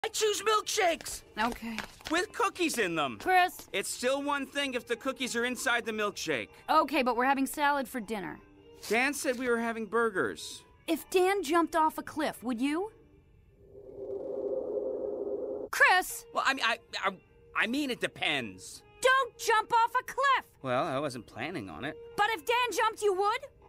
I choose milkshakes. Okay. With cookies in them. Chris? It's still one thing if the cookies are inside the milkshake. Okay, but we're having salad for dinner. Dan said we were having burgers. If Dan jumped off a cliff, would you? Chris! Well, I mean, it depends. Don't jump off a cliff! Well, I wasn't planning on it. But if Dan jumped, you would?